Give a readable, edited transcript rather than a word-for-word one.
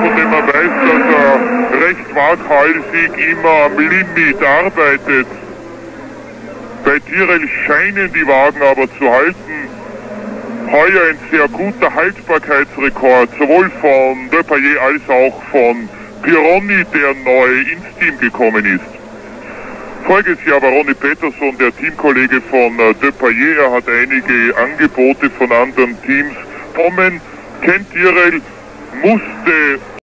von dem man weiß, dass er recht waghalsig immer am Limit arbeitet. Bei Tyrrell scheinen die Wagen aber zu halten. Heuer ein sehr guter Haltbarkeitsrekord, sowohl von Depailler als auch von Pironi, der neu ins Team gekommen ist. Voriges Jahr war Ronnie Peterson der Teamkollege von Depailler. Er hat einige Angebote von anderen Teams bekommen. Ken Tyrrell musste